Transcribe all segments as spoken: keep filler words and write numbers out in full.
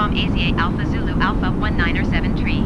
bomb A Z A Alpha Zulu Alpha one niner seven tree.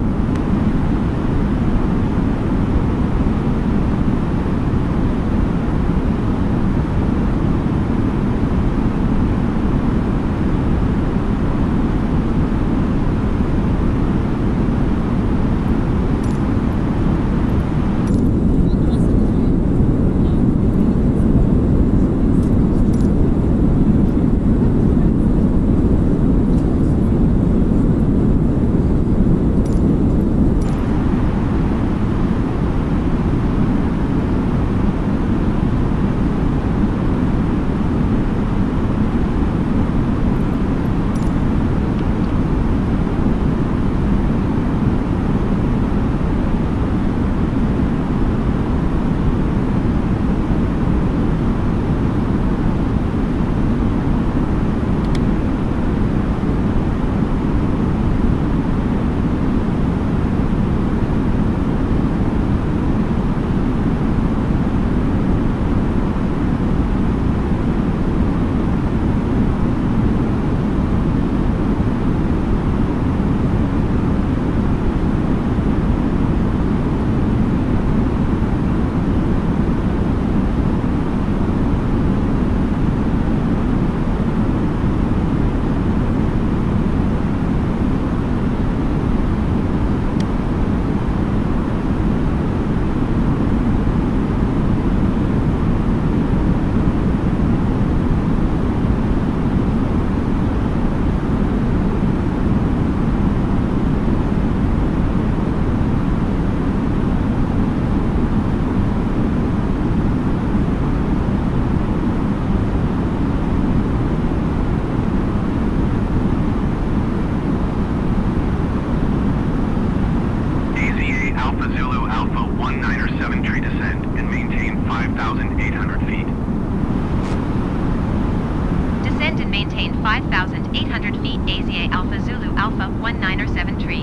five thousand eight hundred feet A Z A Alpha Zulu Alpha one niner seven tree.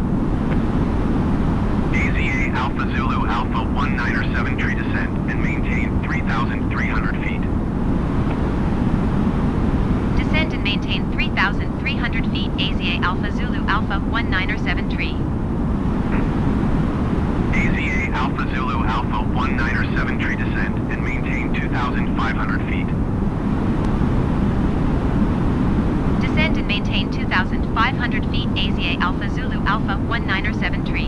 A Z A Alpha Zulu Alpha one niner seven tree descend and maintain three thousand three hundred feet. Descend and maintain three thousand three hundred feet A Z A Alpha Zulu Alpha one niner seven tree. A Z A Alpha Zulu Alpha one niner seven tree descend and maintain two thousand five hundred feet. Descend and maintain two thousand five hundred feet A Z A Alpha Zulu Alpha one niner seven tree.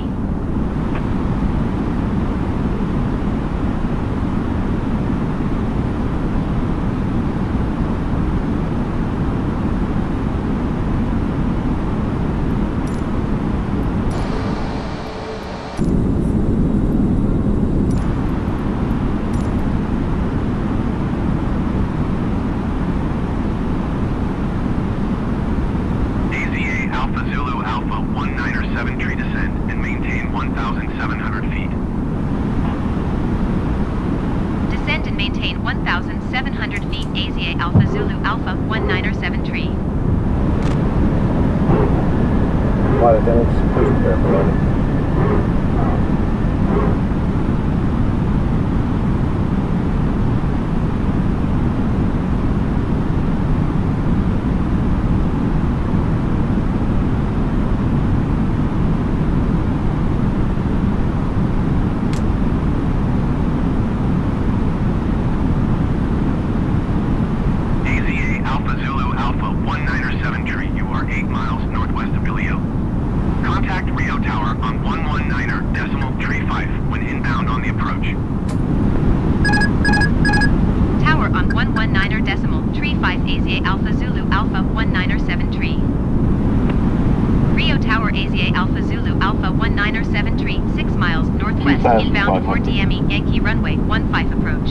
Inbound for D M E Yankee runway one five approach.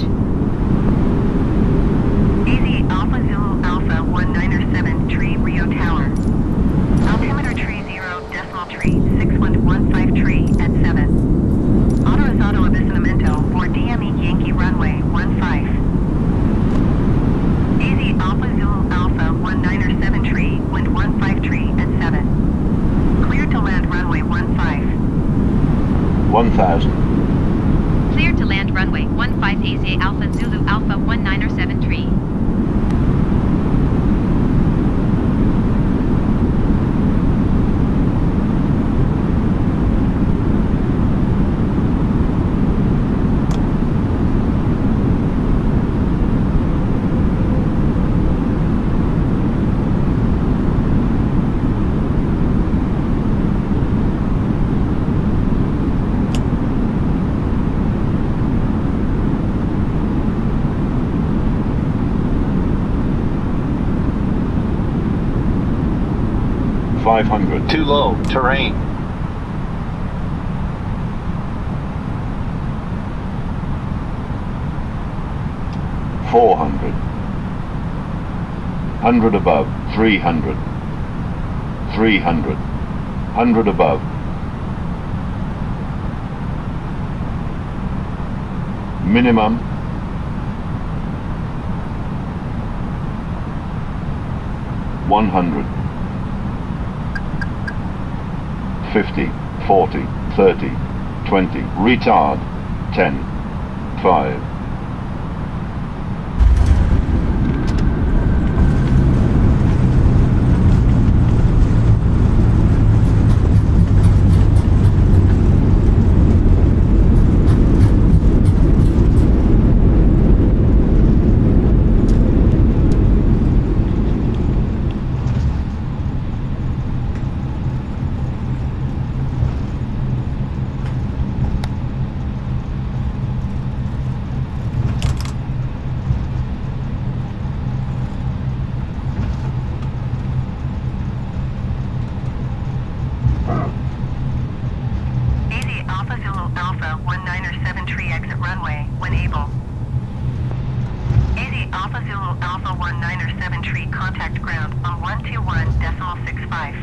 A Z A Alpha Zulu Alpha one niner seven tree Rio Tower. Altimeter tree zero decimal tree six one one five tree at seven. Autorizado avistamiento for D M E Yankee runway one five. A Z A Alpha Zulu Alpha one niner seven tree wind one five tree at seven. Clear to land runway one five. one thousand. Cleared to land runway one five A Z A Alpha Zulu Alpha one niner seven tree. five hundred. Too low. Terrain. four hundred. one hundred above. three hundred. three hundred. one hundred above. Minimum. one hundred. fifty. forty. thirty. twenty. Retard. ten. five. Alpha Zulu Alpha one niner seven tree exit runway when able. A Z Alpha Zulu Alpha one niner seven tree contact ground on one two one decimal six five.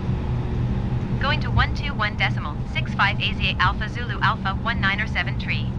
Going to one two one decimal six five A Z A Alpha Zulu Alpha one niner seven tree.